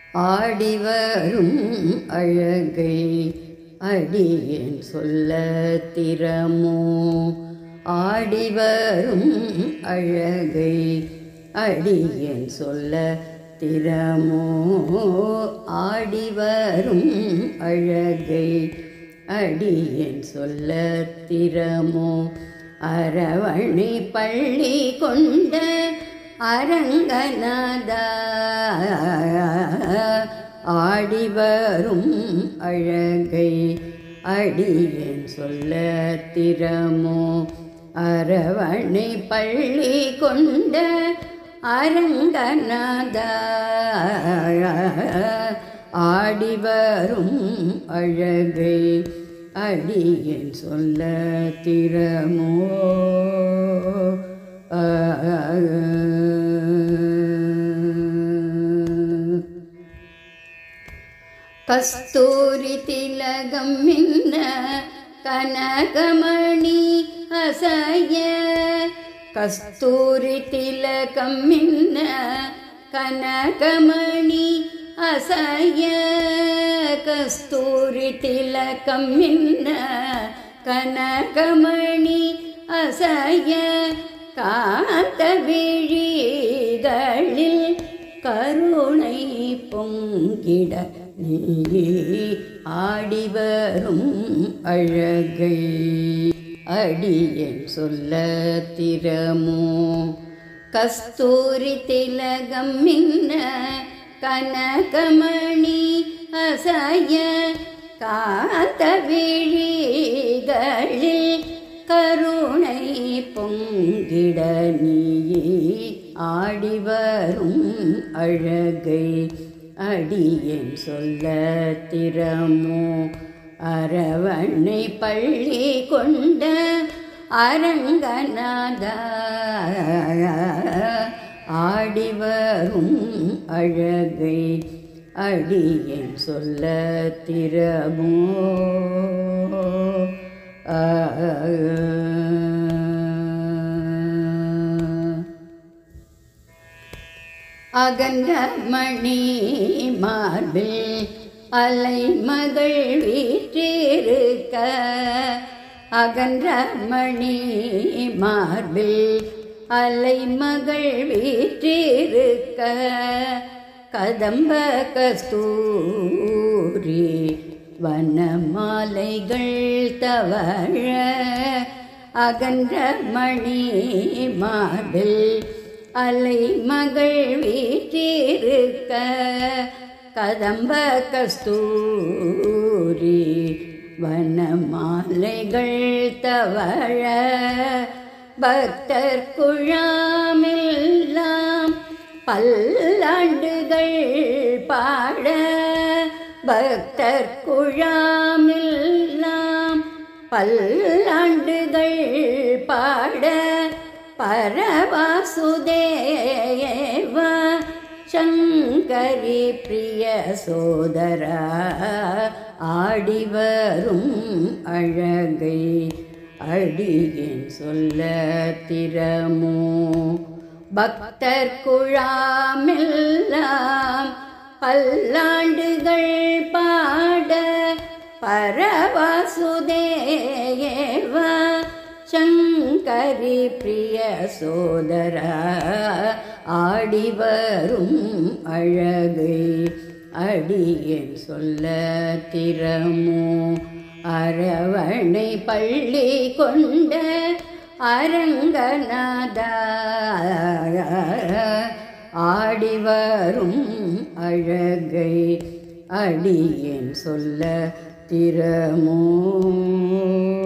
ஆடிவரும் அழகை அடியேன் சொல்ல திறமோ. ஆடிவரும் அழகை அடியேன் சொல்ல திறமோ. ஆடிவரும் அழகை அடியேன் சொல்ல திறமோ. அரவணை பள்ளி கொண்ட அரங்கநாதா, ஆடிவரும் அழகை அடியேன் சொல்ல திறமோ. அரவணை பள்ளி கொண்ட அரங்கநாதா, ஆடிவரும் அழகை அடியேன் சொல்ல திறமோ. கஸ்தூரி திலகம் மின்ன கனகமணி அசைய. கஸ்தூரி திலகம் மின்ன கனகமணி அசைய. கஸ்தூரி திலகம் மின்ன கனகமணி அசைய. காந்த விழிகளில் கருணை பொங்கிட நீ ஆடிவரும் அழகை அடியேன் சொல்ல திறமோ. கஸ்தூரி திலகம் மின்ன கனகமணி அசைய. காந்த விழிகளில் கருணை பொங்கிட நீ ஆடிவரும் அழகை அடியேன் சொல்ல திறமோ. அரவணை பள்ளி கொண்ட அரங்கநாதா, ஆடிவரும் அழகை அடியேன் சொல்ல திறமோ. அகன்ற மணி மார்பில் அலைமகள் வீற்றிருக்க. அகன்ற மணி மார்பில் அலைமகள் வீற்றிருக்க. கதம்ப கஸ்தூரி வனமாலைகள் தவழ. அகன்ற மணி மார்பில் அலைமகள் வீற்றிருக்க. கதம்ப கஸ்தூரி வனமாலைகள் தவழ. பக்தர் குழாமெல்லாம் பல்லாண்டுகள் பாட. பக்தர் குழாமெல்லாம் பல்லாண்டுகள் பாட. பரவாசுதேவா சங்கரி பிரிய சோதரா, ஆடிவரும் அழகை அடியேன் சொல்ல திறமோ. பக்தர் குழாமெல்லாம் பல்லாண்டுகள் பாட. பரவாசுதேவா சங்கரி பிரிய சோதரா, ஆடிவரும் அழகை அடியேன் சொல்ல திறமோ. அரவணை பள்ளி கொண்ட அரங்கநாதா, ஆடிவரும் அழகை அடியேன் சொல்ல திறமோ.